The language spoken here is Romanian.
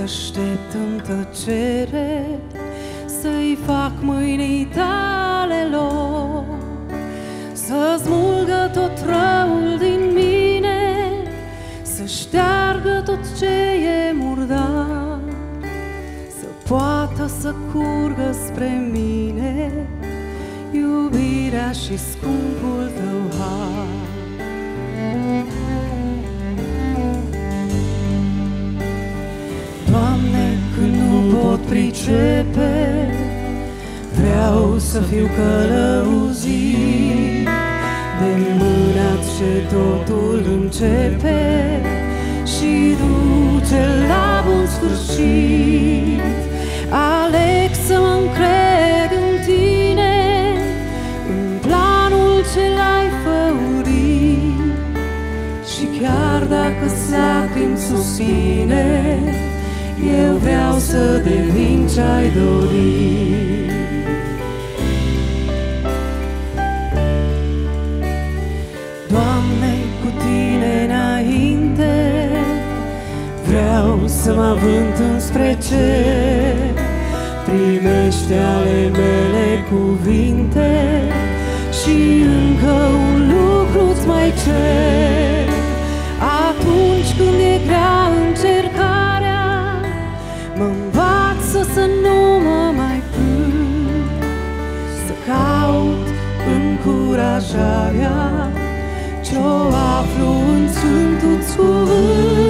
Aștept în tăcere să-i fac mâinii tale lor, să smulgă tot răul din mine, să șteargă tot ce e murdar, să poată să curgă spre mine iubirea și scumpul tău har. Doamne, când nu pot pricepe, vreau să fiu călăuzit de mâna ce totul începe și duce la bun sfârșit. Aleg să mă încred în tine, în planul ce l-ai făurit, și chiar dacă-s lacrimi susține, eu vreau să devin ce-ai dorit. Doamne, cu tine înainte, vreau să mă avânt înspre cer. Primește ale mele cuvinte și încă un lucru-ți mai cer. Atunci când e grea încercarea, mă învață să nu mă mai plâng, să caut încurajarea ce-o aflu în Sfântul-ți cuvânt.